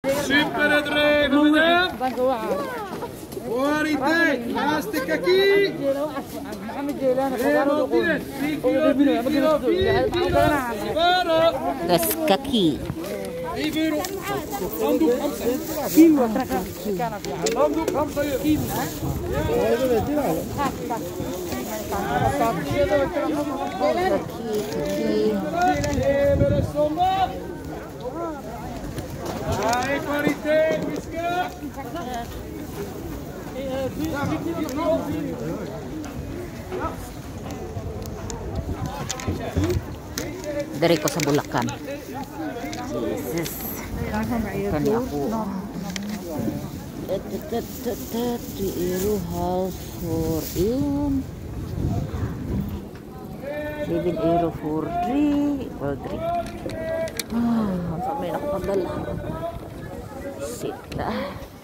Super Edré, madame. Kwaliteit, naast de kaki. Das kaki. Dari ko sa Bulacan. Jesus. Kani ako. Di Euro house for in 7 euro for 3 equal 3. Ang samay na ako padala. Sit na.